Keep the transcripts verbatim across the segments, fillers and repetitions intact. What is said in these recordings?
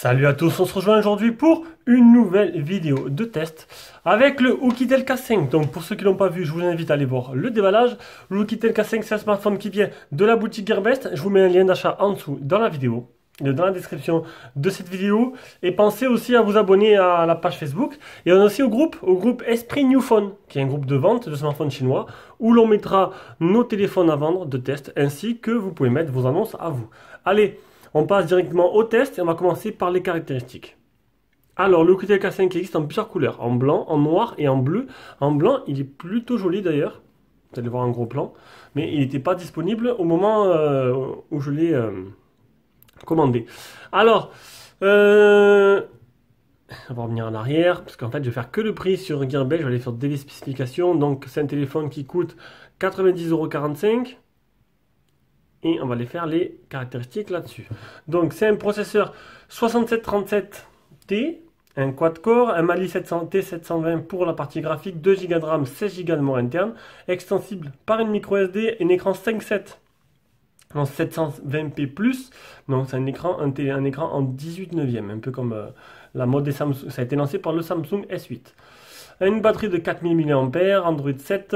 Salut à tous, on se rejoint aujourd'hui pour une nouvelle vidéo de test avec le Oukitel K cinq. Donc pour ceux qui l'ont pas vu, je vous invite à aller voir le déballage. Le Oukitel K cinq, c'est un smartphone qui vient de la boutique Gearbest. Je vous mets un lien d'achat en dessous dans la vidéo, dans la description de cette vidéo. Et pensez aussi à vous abonner à la page Facebook. Et on est aussi au groupe, au groupe Esprit New Phone, qui est un groupe de vente de smartphones chinois, où l'on mettra nos téléphones à vendre de test, ainsi que vous pouvez mettre vos annonces à vous. Allez, on passe directement au test et on va commencer par les caractéristiques. Alors, le Oukitel K cinq existe en plusieurs couleurs, en blanc, en noir et en bleu. En blanc, il est plutôt joli d'ailleurs. Vous allez voir un gros plan. Mais il n'était pas disponible au moment euh, où je l'ai euh, commandé. Alors, euh, on va revenir en arrière, parce qu'en fait, je vais faire que le prix sur Gearbest. Je vais aller faire des spécifications. Donc, c'est un téléphone qui coûte quatre-vingt-dix euros quarante-cinq. Et on va aller faire les caractéristiques là-dessus. Donc c'est un processeur soixante-sept trente-sept T, un quad-core, un Mali sept cents T sept cent vingt pour la partie graphique, deux giga de RAM, seize giga de mémoire interne, extensible par une micro S D, un écran cinq sept en sept cent vingt p plus, donc c'est un écran, un, un écran en dix-huit neuvième, un peu comme euh, la mode des Samsung, ça a été lancé par le Samsung S huit. Une batterie de quatre mille milliampères, Android sept,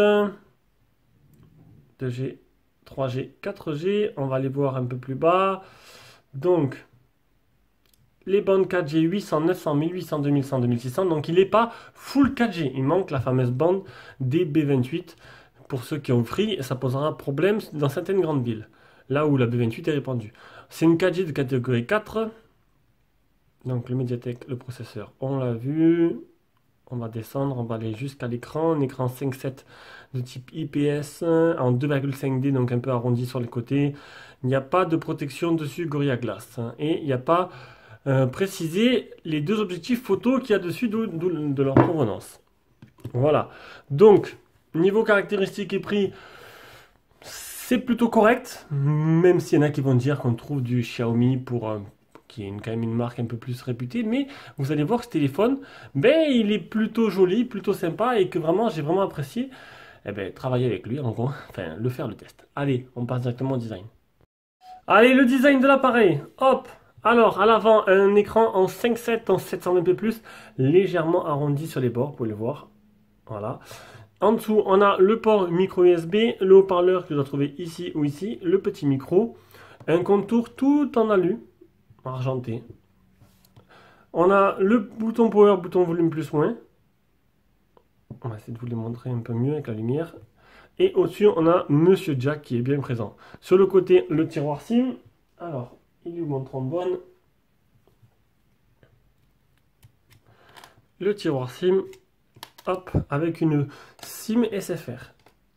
deux G, trois G, quatre G, on va aller voir un peu plus bas. Donc, les bandes quatre G, huit cents, neuf cents, mille huit cents, deux mille cent, deux mille six cents. Donc, il n'est pas full quatre G. Il manque la fameuse bande des B vingt-huit. Pour ceux qui ont Free, ça posera problème dans certaines grandes villes, là où la B vingt-huit est répandue. C'est une quatre G de catégorie quatre. Donc, le Mediatek, le processeur, on l'a vu. On va descendre, on va aller jusqu'à l'écran, un écran cinq sept de type I P S en deux virgule cinq D, donc un peu arrondi sur les côtés. Il n'y a pas de protection dessus Gorilla Glass. Et il n'y a pas euh, précisé les deux objectifs photo qu'il y a dessus, d'où de leur provenance. Voilà. Donc, niveau caractéristiques et prix, c'est plutôt correct, même s'il y en a qui vont dire qu'on trouve du Xiaomi pour... Euh, qui est une, quand même une marque un peu plus réputée, mais vous allez voir que ce téléphone, ben, il est plutôt joli, plutôt sympa, et que vraiment, j'ai vraiment apprécié eh ben, travailler avec lui, en gros, enfin, le faire le test. Allez, on passe directement au design. Allez, le design de l'appareil, hop. Alors, à l'avant, un écran en cinq sept, en sept cent vingt p plus, légèrement arrondi sur les bords, vous pouvez le voir, voilà. En dessous, on a le port micro U S B, le haut-parleur que je dois trouver ici ou ici, le petit micro, un contour tout en alu, argenté. On a le bouton power, bouton volume plus moins. On va essayer de vous les montrer un peu mieux avec la lumière. Et au-dessus, on a Monsieur Jack qui est bien présent. Sur le côté, le tiroir SIM. Alors, il est où mon trombone? Le tiroir SIM. Hop, avec une SIM S F R.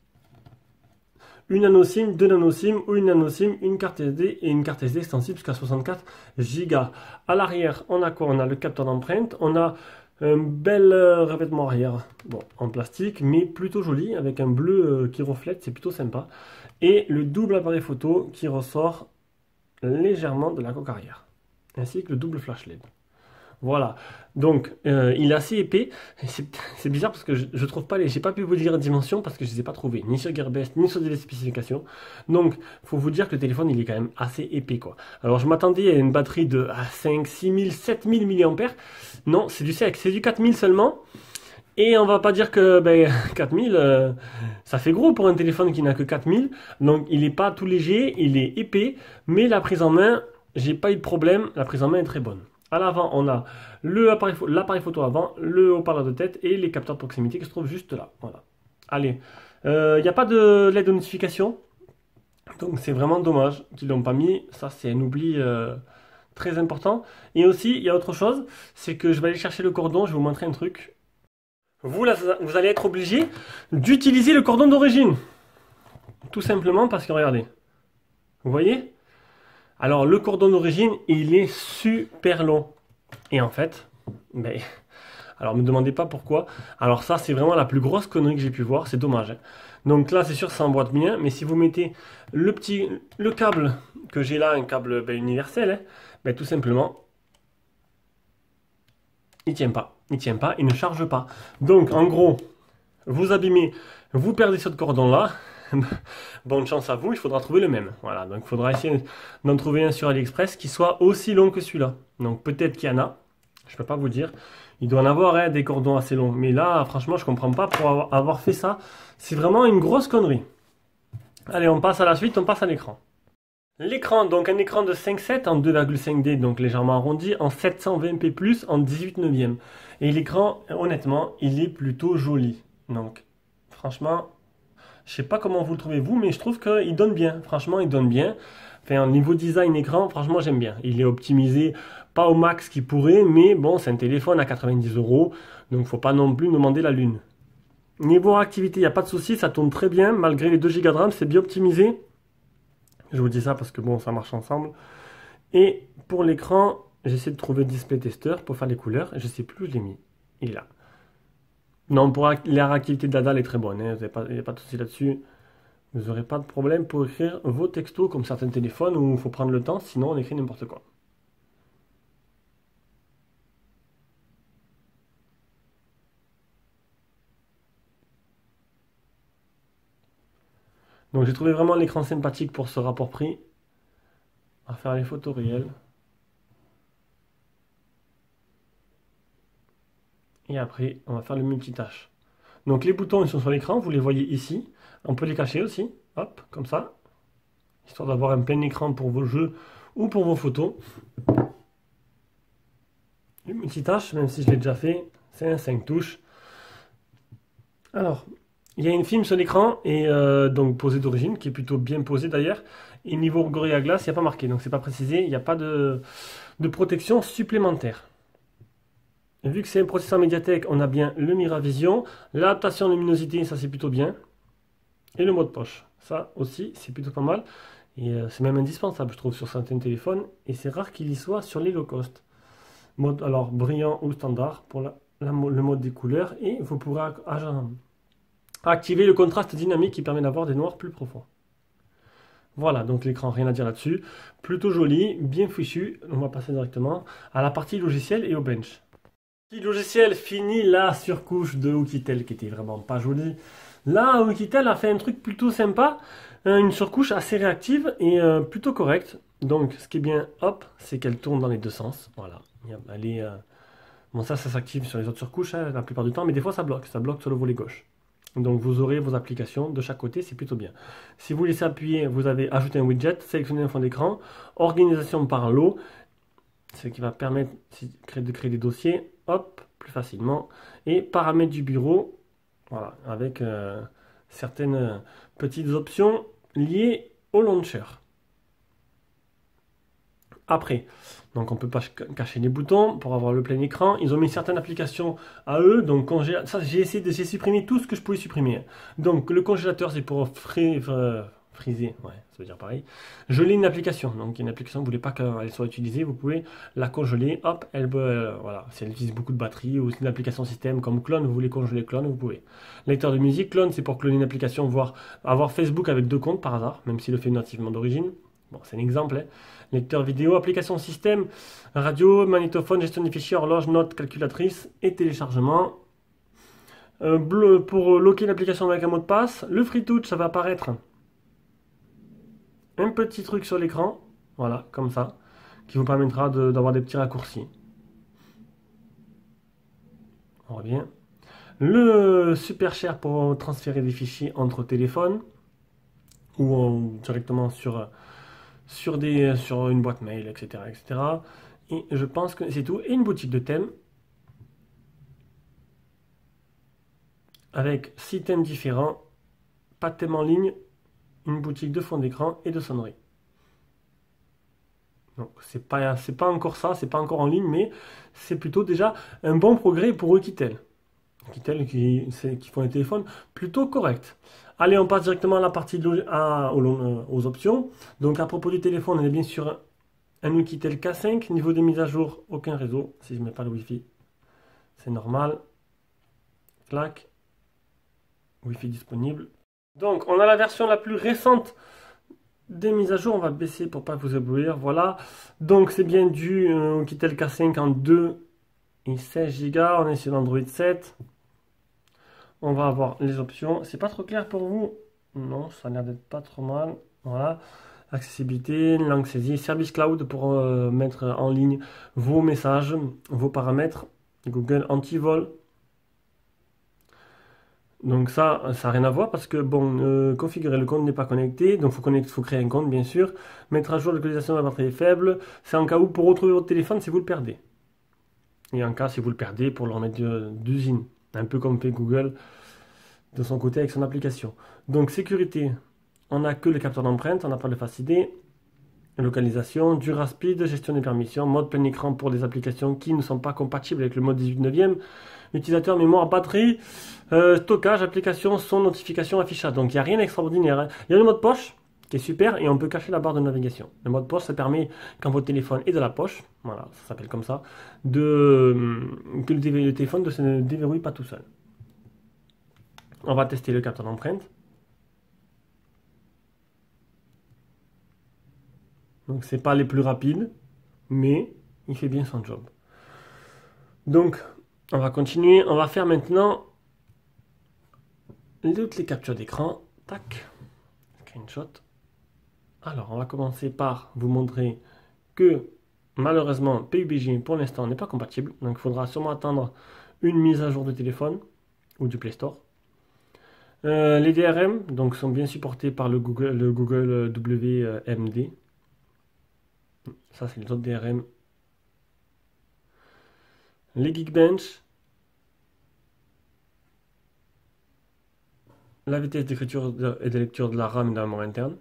Une nano SIM, deux nano SIM ou une nano SIM, une carte S D et une carte S D extensible jusqu'à soixante-quatre giga. À l'arrière, on a quoi? On a le capteur d'empreinte, on a un bel euh, revêtement arrière, bon, en plastique, mais plutôt joli, avec un bleu euh, qui reflète, c'est plutôt sympa. Et le double appareil photo qui ressort légèrement de la coque arrière, ainsi que le double flash L E D. Voilà, donc euh, il est assez épais, c'est bizarre parce que je, je trouve pas les, j'ai pas pu vous dire la dimension parce que je les ai pas trouvées, ni sur Gearbest, ni sur des spécifications, donc faut vous dire que le téléphone il est quand même assez épais quoi. Alors je m'attendais à une batterie de cinq, six mille, sept mille milliampères, non c'est du sec, c'est du quatre mille seulement, et on va pas dire que ben, quatre mille, euh, ça fait gros pour un téléphone qui n'a que quatre mille, donc il est pas tout léger, il est épais, mais la prise en main, j'ai pas eu de problème, la prise en main est très bonne. À l'avant, on a l'appareil photo, photo avant, le haut-parleur de tête et les capteurs de proximité qui se trouvent juste là. Voilà. Allez, il euh, n'y a pas de L E D de notification, donc c'est vraiment dommage qu'ils ne l'ont pas mis. Ça, c'est un oubli euh, très important. Et aussi, il y a autre chose, c'est que je vais aller chercher le cordon, je vais vous montrer un truc. Vous, là, vous allez être obligé d'utiliser le cordon d'origine. Tout simplement parce que, regardez, vous voyez ? Alors, le cordon d'origine, il est super long. Et en fait, ben, alors ne me demandez pas pourquoi. Alors ça, c'est vraiment la plus grosse connerie que j'ai pu voir. C'est dommage. Hein. Donc là, c'est sûr, ça emboîte bien. Mais si vous mettez le petit, le câble que j'ai là, un câble ben, universel, hein, ben, tout simplement, il tient pas. Il tient pas, il ne charge pas. Donc, en gros, vous abîmez, vous perdez ce cordon-là. bonne chance à vous, il faudra trouver le même. Voilà, donc il faudra essayer d'en trouver un sur AliExpress qui soit aussi long que celui-là. Donc peut-être qu'il y en a, je ne peux pas vous dire. Il doit en avoir hein, des cordons assez longs. Mais là, franchement, je ne comprends pas pour avoir fait ça. C'est vraiment une grosse connerie. Allez, on passe à la suite, on passe à l'écran. L'écran, donc un écran de cinq sept en deux virgule cinq D, donc légèrement arrondi, en sept cent vingt p plus, en dix-huit neuvième. Et l'écran, honnêtement, il est plutôt joli. Donc, franchement, je sais pas comment vous le trouvez vous, mais je trouve qu'il donne bien. Franchement, il donne bien. Enfin, au niveau design écran, franchement, j'aime bien. Il est optimisé, pas au max qu'il pourrait, mais bon, c'est un téléphone à quatre-vingt-dix euros, donc faut pas non plus demander la lune. Niveau activité, il n'y a pas de souci, ça tourne très bien, malgré les deux giga de RAM, c'est bien optimisé. Je vous dis ça parce que bon, ça marche ensemble. Et pour l'écran, j'essaie de trouver display tester pour faire les couleurs. Je sais plus où je l'ai mis. Il est là. Non, pour la réactivité de la dalle est très bonne. Hein. Il n'y a pas de souci là-dessus. Vous n'aurez pas de problème pour écrire vos textos comme certains téléphones où il faut prendre le temps, sinon on écrit n'importe quoi. Donc j'ai trouvé vraiment l'écran sympathique pour ce rapport prix. On va faire les photos réelles. Et après, on va faire le multitâche. Donc les boutons, ils sont sur l'écran, vous les voyez ici. On peut les cacher aussi, hop, comme ça. Histoire d'avoir un plein écran pour vos jeux ou pour vos photos. Le multitâche, même si je l'ai déjà fait, c'est un cinq touches. Alors, il y a une film sur l'écran, et euh, donc posée d'origine, qui est plutôt bien posée d'ailleurs. Et niveau Gorilla Glass, il n'y a pas marqué, donc c'est pas précisé, il n'y a pas de, de protection supplémentaire. Vu que c'est un processeur Mediatek, on a bien le Miravision, l'adaptation de luminosité, ça c'est plutôt bien, et le mode poche, ça aussi c'est plutôt pas mal, et euh, c'est même indispensable je trouve sur certains téléphones, et c'est rare qu'il y soit sur les low cost. Mode alors brillant ou standard pour la, la, le mode des couleurs, et vous pourrez activer le contraste dynamique qui permet d'avoir des noirs plus profonds. Voilà, donc l'écran, rien à dire là-dessus, plutôt joli, bien fichu. On va passer directement à la partie logiciel et au bench. Petit logiciel, fini la surcouche de Oukitel qui était vraiment pas jolie. Là, Oukitel a fait un truc plutôt sympa, une surcouche assez réactive et euh, plutôt correcte. Donc, ce qui est bien, hop, c'est qu'elle tourne dans les deux sens. Voilà, elle est, euh... bon ça, ça s'active sur les autres surcouches hein, la plupart du temps, mais des fois ça bloque, ça bloque sur le volet gauche. Donc vous aurez vos applications de chaque côté, c'est plutôt bien. Si vous laissez appuyer, vous avez ajouté un widget, sélectionner un fond d'écran, organisation par lot, ce qui va permettre de créer des dossiers, hop, plus facilement. Et paramètres du bureau, voilà, avec euh, certaines euh, petites options liées au launcher. Après, donc on peut pas cacher les boutons pour avoir le plein écran. Ils ont mis certaines applications à eux, donc congé... ça j'ai essayé de supprimer tout ce que je pouvais supprimer. Donc le congélateur c'est pour fri... euh, friser, ouais, ça veut dire pareil. Geler une application, donc une application vous voulez pas qu'elle soit utilisée, vous pouvez la congeler, hop, elle euh, voilà, si elle utilise beaucoup de batterie ou une application système comme Clone, vous voulez congeler Clone, vous pouvez. Lecteur de musique, Clone c'est pour cloner une application, voire avoir Facebook avec deux comptes par hasard, même s'il le fait nativement d'origine. Bon, c'est un exemple. Hein. Lecteur vidéo, application système, radio, magnétophone, gestion des fichiers, horloge, notes, calculatrice et téléchargement. Euh, bleu pour locker l'application avec un mot de passe. Le FreeTouch, ça va apparaître un petit truc sur l'écran. Voilà, comme ça. Qui vous permettra d'avoir de, des petits raccourcis. On revient. Le super cher pour transférer des fichiers entre téléphones. Ou, ou directement sur... Sur, des, sur une boîte mail, et cetera, et cetera. Et je pense que c'est tout. Et une boutique de thèmes avec six thèmes différents, pas de thème en ligne, une boutique de fond d'écran et de sonnerie. Donc c'est pas, c'est pas encore ça, c'est pas encore en ligne, mais c'est plutôt déjà un bon progrès pour Oukitel. Oukitel qui, qui font des téléphones plutôt corrects. Allez, on passe directement à la partie de, à, aux, aux options. Donc, à propos du téléphone, on est bien sur un Oukitel K cinq. Niveau de mise à jour, aucun réseau. Si je ne mets pas le Wi-Fi, c'est normal. Clac. Wi-Fi disponible. Donc, on a la version la plus récente des mises à jour. On va baisser pour ne pas vous éblouir. Voilà. Donc, c'est bien du euh, Oukitel K cinq en deux et seize giga. On est sur Android sept. On va avoir les options. C'est pas trop clair pour vous. Non, ça a l'air d'être pas trop mal. Voilà. Accessibilité, langue saisie, service cloud pour euh, mettre en ligne vos messages, vos paramètres. Google anti-vol. Donc ça, ça n'a rien à voir parce que, bon, euh, configurer le compte n'est pas connecté, donc il faut, faut créer un compte, bien sûr. Mettre à jour l'utilisation de la batterie est faible. C'est en cas où pour retrouver votre téléphone si vous le perdez. Et en cas si vous le perdez, pour le remettre d'usine. Un peu comme fait Google de son côté avec son application. Donc sécurité, on n'a que le capteur d'empreinte, on n'a pas le Face I D. Localisation, Dura Speed, gestion des permissions, mode plein écran pour des applications qui ne sont pas compatibles avec le mode dix-huit neuvième. Utilisateur, mémoire, batterie, euh, stockage, application, son, notification, affichage. Donc il n'y a rien d'extraordinaire. Hein. Il y a le mode poche qui est super et on peut cacher la barre de navigation. Le mode poche, ça permet, quand votre téléphone est dans la poche, voilà, ça s'appelle comme ça, de, que le, le téléphone ne se déverrouille pas tout seul. On va tester le capteur d'empreinte. Donc c'est pas les plus rapides, mais il fait bien son job. Donc on va continuer, on va faire maintenant toutes les captures d'écran. Tac, screenshot. Alors on va commencer par vous montrer que malheureusement P U B G pour l'instant n'est pas compatible. Donc il faudra sûrement attendre une mise à jour de téléphone ou du Play Store. Euh, les D R M donc, sont bien supportés par le Google, le Google W M D. Ça, c'est les autres D R M. Les Geekbench. La vitesse d'écriture et de lecture de la RAM et de la mémoire interne.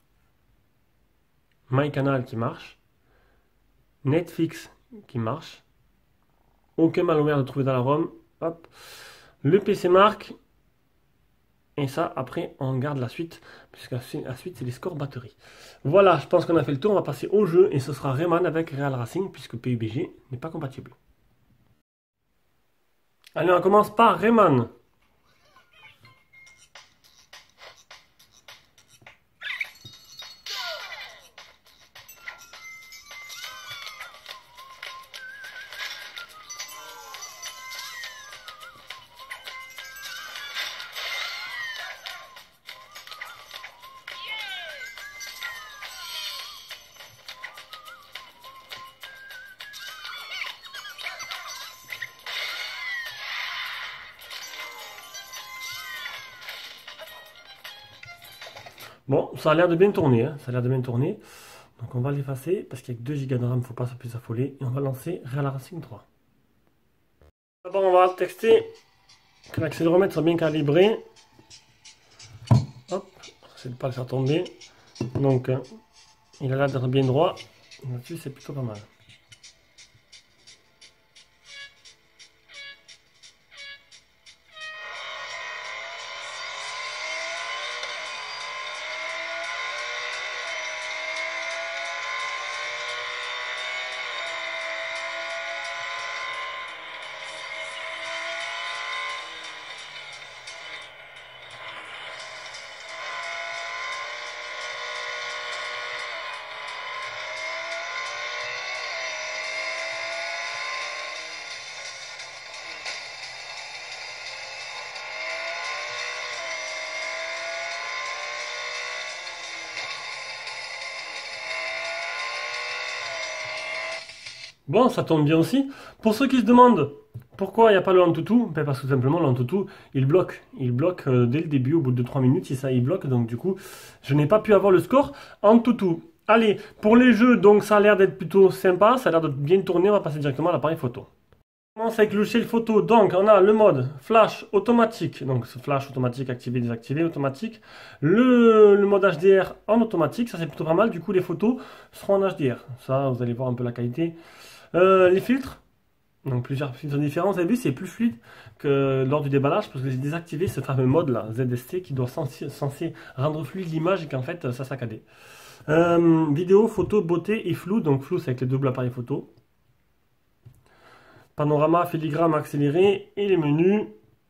MyCanal qui marche. Netflix qui marche. Aucun malware de trouver dans la ROM. Hop. Le P C Mark. Et ça, après, on garde la suite, puisque la suite, c'est les scores batterie. Voilà, je pense qu'on a fait le tour. On va passer au jeu, et ce sera Rayman avec Real Racing, puisque P U B G n'est pas compatible. Allez, on commence par Rayman. Bon, ça a l'air de bien tourner, hein. Ça a l'air de bien tourner. Donc on va l'effacer, parce qu'avec deux giga de RAM, il ne faut pas se plus s'affoler. Et on va lancer Real Racing trois. D'abord, on va tester que l'accéléromètre soit bien calibré. Hop, c'est de ne pas le faire tomber. Donc, euh, il a l'air d'être bien droit. Là-dessus, c'est plutôt pas mal. Bon, ça tombe bien aussi. Pour ceux qui se demandent pourquoi il n'y a pas le Antutu, ben parce que tout simplement l'Antutu, il bloque. Il bloque euh, dès le début, au bout de trois minutes, si ça il bloque. Donc du coup, je n'ai pas pu avoir le score Antutu. Allez, pour les jeux, donc ça a l'air d'être plutôt sympa, ça a l'air de bien tourner, on va passer directement à l'appareil photo. On commence avec le logiciel photo, donc on a le mode flash automatique, donc flash automatique activé, désactivé, automatique. Le, le mode H D R en automatique, ça c'est plutôt pas mal, du coup les photos seront en H D R. Ça, vous allez voir un peu la qualité. Euh, les filtres, donc plusieurs filtres différents, vous avez vu c'est plus fluide que lors du déballage parce que j'ai désactivé ce fameux mode là, Z S T, qui doit censé, censé rendre fluide l'image et qu'en fait ça saccadait. Euh, vidéo, photo, beauté et flou, donc flou c'est avec les doubles appareils photo. Panorama, filigrane, accéléré et les menus.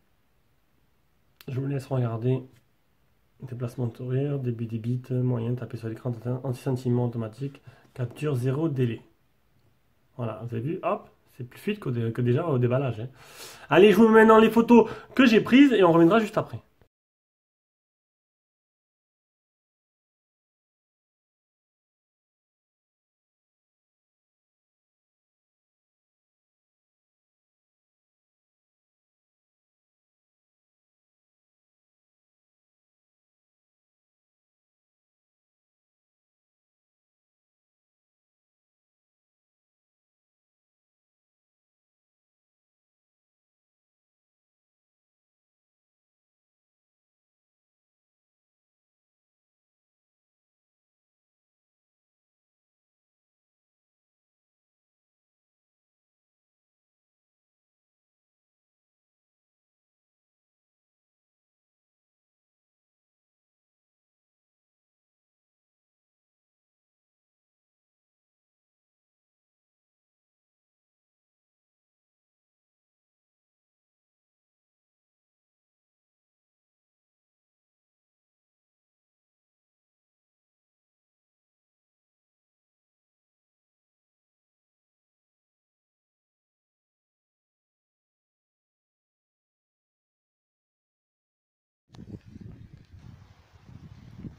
Je vous laisse regarder. Déplacement de sourire, débit des bits, moyen, taper sur l'écran, anti-sentiment automatique, capture zéro délai. Voilà, vous avez vu, hop, c'est plus fluide que, que déjà au déballage. Hein. Allez, je vous mets maintenant les photos que j'ai prises et on reviendra juste après.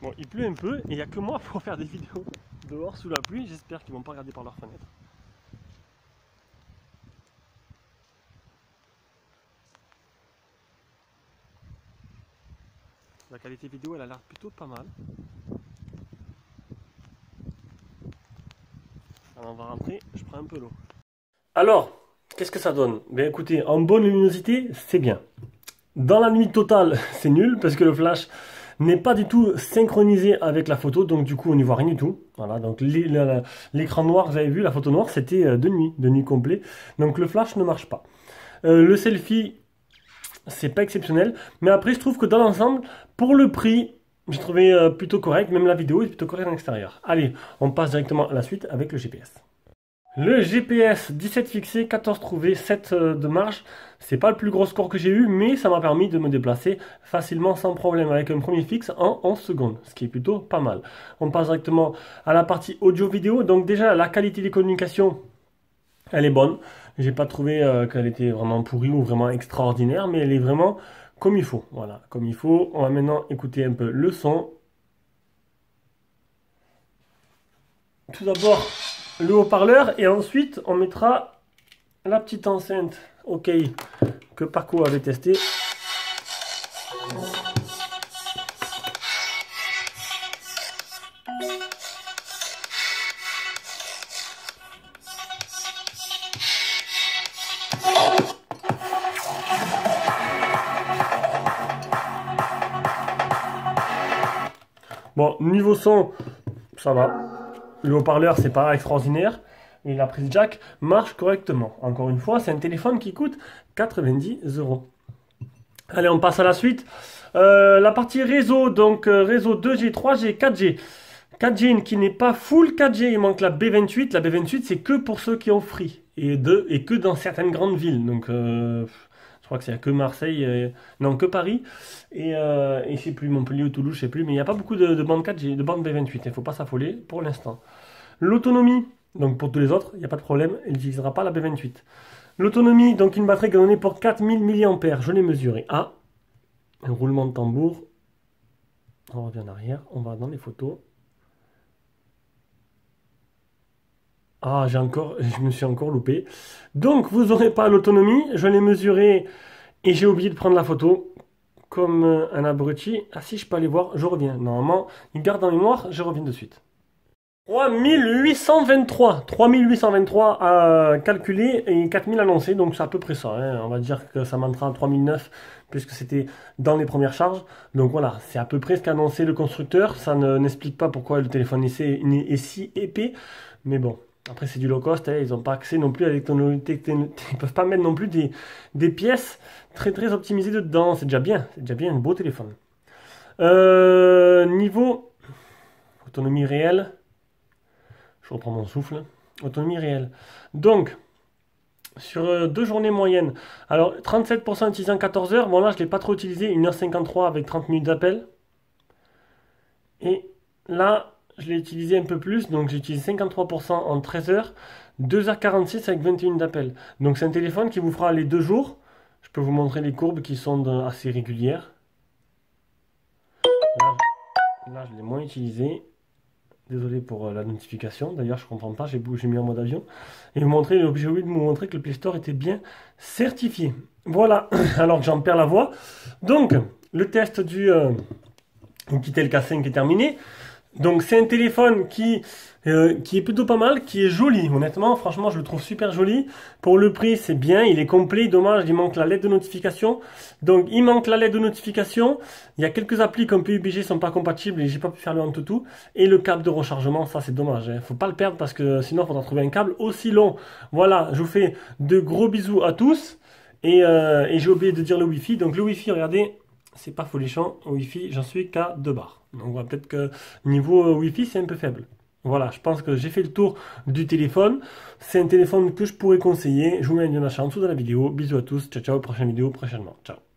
Bon, il pleut un peu et il n'y a que moi pour faire des vidéos dehors sous la pluie. J'espère qu'ils ne vont pas regarder par leur fenêtre. La qualité vidéo, elle a l'air plutôt pas mal. Alors on va rentrer, je prends un peu l'eau. Alors, qu'est-ce que ça donne? Ben écoutez, en bonne luminosité, c'est bien. Dans la nuit totale, c'est nul parce que le flash n'est pas du tout synchronisé avec la photo, donc du coup on n'y voit rien du tout. Voilà, donc l'écran noir, vous avez vu, la photo noire, c'était de nuit, de nuit complet. Donc le flash ne marche pas. Euh, le selfie, c'est pas exceptionnel, mais après je trouve que dans l'ensemble, pour le prix, j'ai trouvé euh, plutôt correct, même la vidéo est plutôt correcte en extérieur. Allez, on passe directement à la suite avec le G P S. Le G P S, dix-sept fixé, quatorze trouvé, sept de marge. C'est pas le plus gros score que j'ai eu, mais ça m'a permis de me déplacer facilement sans problème avec un premier fixe en onze secondes, ce qui est plutôt pas mal. On passe directement à la partie audio-vidéo. Donc déjà, la qualité des communications, elle est bonne. J'ai pas trouvé euh, qu'elle était vraiment pourrie ou vraiment extraordinaire, mais elle est vraiment comme il faut. Voilà, comme il faut. On va maintenant écouter un peu le son. Tout d'abord, le haut-parleur et ensuite on mettra la petite enceinte OK que Paco avait testé. Bon, niveau son, ça va. Le haut-parleur, c'est pas extraordinaire. Et la prise jack marche correctement. Encore une fois, c'est un téléphone qui coûte quatre-vingt-dix euros. Allez, on passe à la suite. Euh, la partie réseau, donc euh, réseau deux G, trois G, quatre G. quatre G qui n'est pas full quatre G, il manque la B vingt-huit. La B vingt-huit, c'est que pour ceux qui ont Free. Et, de, et que dans certaines grandes villes. Donc, euh, je crois que c'est que Marseille, euh, non, que Paris. Et, euh, et je sais plus, Montpellier ou Toulouse, je sais plus. Mais il n'y a pas beaucoup de, de bandes quatre G, de bandes B vingt-huit. Il ne faut pas s'affoler pour l'instant. L'autonomie, donc pour tous les autres, il n'y a pas de problème, il n'utilisera pas la B vingt-huit. L'autonomie, donc une batterie qui est donnée pour quatre mille milliampères, je l'ai mesuré. Ah, un roulement de tambour. On revient en arrière, on va dans les photos. Ah, j'ai encore, je me suis encore loupé. Donc, vous n'aurez pas l'autonomie, je l'ai mesuré et j'ai oublié de prendre la photo. Comme un abruti. Ah si, je peux aller voir, je reviens. Normalement, il garde en mémoire, je reviens de suite. trois mille huit cent vingt-trois, trois mille huit cent vingt-trois à calculer et quatre mille annoncés, donc c'est à peu près ça. Hein. On va dire que ça montera à trois mille neuf puisque c'était dans les premières charges. Donc voilà, c'est à peu près ce qu'a annoncé le constructeur. Ça n'explique pas pourquoi le téléphone est, est si épais, mais bon. Après c'est du low cost, hein. Ils n'ont pas accès non plus à l'électronique, ils peuvent pas mettre non plus des, des pièces très très optimisées dedans. C'est déjà bien, c'est déjà bien un beau téléphone. Euh, niveau autonomie réelle. Je reprends mon souffle. Autonomie réelle. Donc, sur euh, deux journées moyennes, alors trente-sept pour cent utilisant quatorze heures. Bon là, je ne l'ai pas trop utilisé. une heure cinquante-trois avec trente minutes d'appel. Et là, je l'ai utilisé un peu plus. Donc, j'ai utilisé cinquante-trois pour cent en treize heures. deux heures quarante-six avec vingt et une d'appel. Donc, c'est un téléphone qui vous fera les deux jours. Je peux vous montrer les courbes qui sont de, assez régulières. Là, là je l'ai moins utilisé. Désolé pour la notification, d'ailleurs je comprends pas, j'ai mis en mode avion. Et vous montrer, j'ai oublié de vous montrer que le Play Store était bien certifié. Voilà, alors que j'en perds la voix. Donc, le test du euh, Oukitel K cinq est terminé. Donc c'est un téléphone qui, euh, qui est plutôt pas mal, qui est joli. Honnêtement, franchement, je le trouve super joli. Pour le prix, c'est bien, il est complet. Dommage, il manque la lettre de notification. Donc il manque la lettre de notification. Il y a quelques applis comme P U B G sont pas compatibles et j'ai pas pu faire le Antutu. Et le câble de rechargement, ça c'est dommage. Hein. Faut pas le perdre parce que sinon il faudra trouver un câble aussi long. Voilà, je vous fais de gros bisous à tous. Et, euh, et j'ai oublié de dire le Wi-Fi. Donc le Wi-Fi, regardez. C'est pas folichon, au Wi-Fi, j'en suis qu'à deux barres. Donc peut-être que niveau euh, Wi-Fi, c'est un peu faible. Voilà, je pense que j'ai fait le tour du téléphone. C'est un téléphone que je pourrais conseiller. Je vous mets un lien d'achat en dessous de la vidéo. Bisous à tous, ciao ciao, prochaine vidéo prochainement. Ciao.